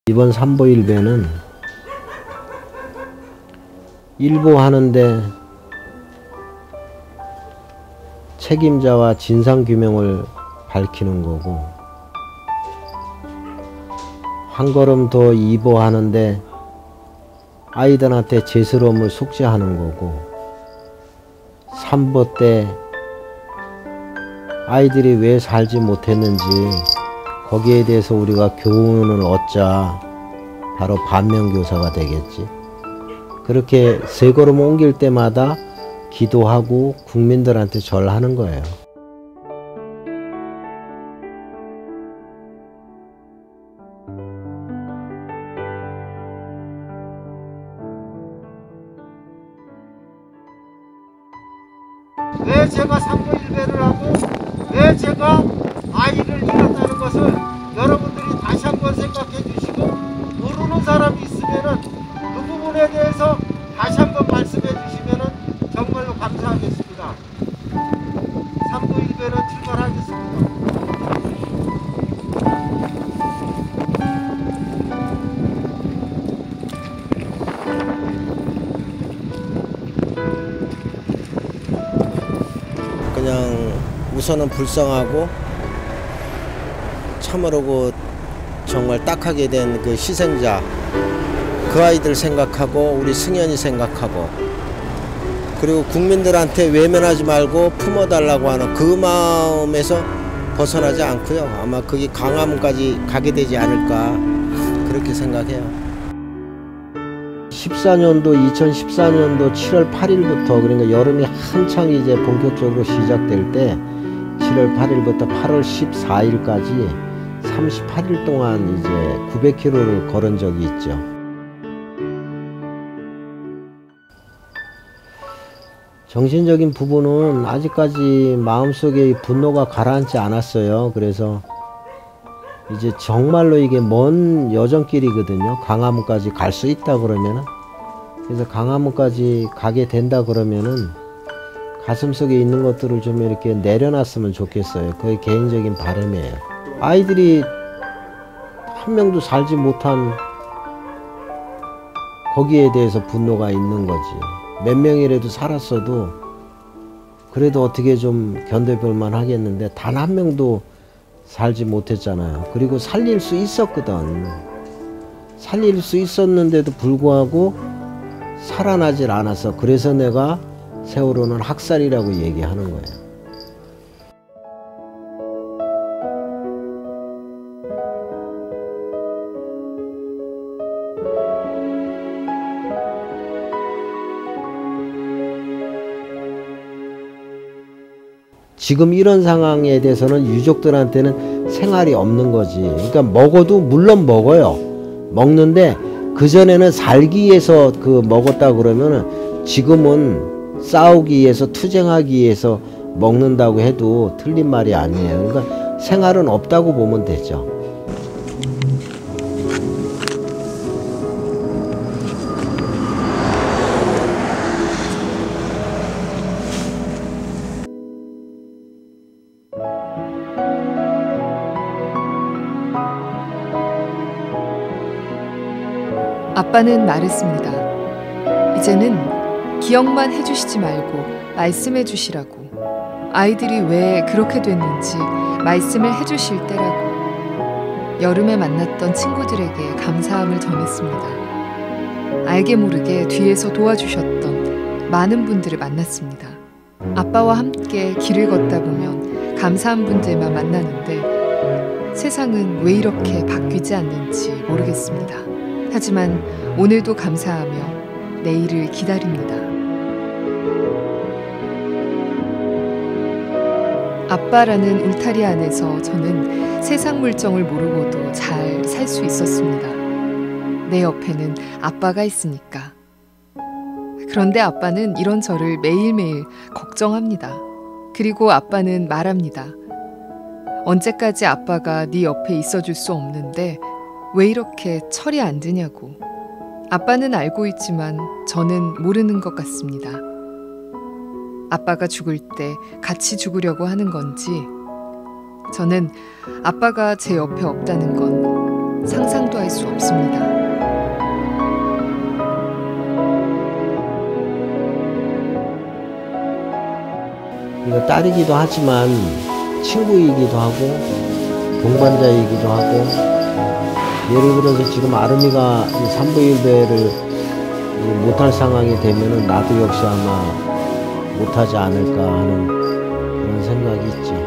이번 삼보일배는 일보하는데 책임자와 진상규명을 밝히는 거고, 한 걸음 더 이보하는데 아이들한테 죄스러움을 속죄하는 거고, 삼보 때 아이들이 왜 살지 못했는지 거기에 대해서 우리가 교훈을 얻자. 바로 반면교사가 되겠지. 그렇게 세 걸음 옮길 때마다 기도하고 국민들한테 절하는 거예요. 왜 제가 삼보일배를 하고 왜 제가 아이를 잃었다는 것을 여러분들이 다시 한번 생각해 주시고, 모르는 사람이 있으면은 그 부분에 대해서 다시 한번 말씀해 주시면은 정말로 감사하겠습니다. 삼보일배는 출발하겠습니다. 그냥 우선은 불쌍하고 참으로 정말 딱하게 된 그 희생자, 그 아이들 생각하고 우리 승현이 생각하고, 그리고 국민들한테 외면하지 말고 품어달라고 하는 그 마음에서 벗어나지 않고요. 아마 그게 강화문까지 가게 되지 않을까 그렇게 생각해요. 2014년도 7월 8일부터, 그러니까 여름이 한창 이제 본격적으로 시작될 때 7월 8일부터 8월 14일까지 38일 동안 이제 900km를 걸은 적이 있죠. 정신적인 부분은 아직까지 마음속에 분노가 가라앉지 않았어요. 그래서 이제 정말로 이게 먼 여정길이거든요. 강화문까지 갈 수 있다 그러면은. 그래서 강화문까지 가게 된다 그러면은 가슴속에 있는 것들을 좀 이렇게 내려놨으면 좋겠어요. 그게 개인적인 바람이에요. 아이들이 한 명도 살지 못한 거기에 대해서 분노가 있는 거지. 몇 명이라도 살았어도 그래도 어떻게 좀 견뎌볼만 하겠는데 단 한 명도 살지 못했잖아요. 그리고 살릴 수 있었거든. 살릴 수 있었는데도 불구하고 살아나질 않았어. 그래서 내가 세월호는 학살이라고 얘기하는 거예요. 지금 이런 상황에 대해서는 유족들한테는 생활이 없는 거지. 그러니까 먹어도 물론 먹어요. 먹는데 그전에는 살기 위해서 먹었다 그러면은 지금은 싸우기 위해서, 투쟁하기 위해서 먹는다고 해도 틀린 말이 아니에요. 그러니까 생활은 없다고 보면 되죠. 아빠는 말했습니다. 이제는 기억만 해주시지 말고 말씀해 주시라고. 아이들이 왜 그렇게 됐는지 말씀을 해주실 때라고. 여름에 만났던 친구들에게 감사함을 전했습니다. 알게 모르게 뒤에서 도와주셨던 많은 분들을 만났습니다. 아빠와 함께 길을 걷다 보면 감사한 분들만 만나는데 세상은 왜 이렇게 바뀌지 않는지 모르겠습니다. 하지만 오늘도 감사하며 내일을 기다립니다. 아빠라는 울타리 안에서 저는 세상 물정을 모르고도 잘 살 수 있었습니다. 내 옆에는 아빠가 있으니까. 그런데 아빠는 이런 저를 매일매일 걱정합니다. 그리고 아빠는 말합니다. 언제까지 아빠가 네 옆에 있어줄 수 없는데 왜 이렇게 철이 안 드냐고. 아빠는 알고 있지만 저는 모르는 것 같습니다. 아빠가 죽을 때 같이 죽으려고 하는 건지, 저는 아빠가 제 옆에 없다는 건 상상도 할 수 없습니다. 이거 딸이기도 하지만 친구이기도 하고 동반자이기도 하고, 예를 들어서 지금 아름이가 산부인배를 못할 상황이 되면은 나도 역시 아마 못하지 않을까 하는 그런 생각이 있죠.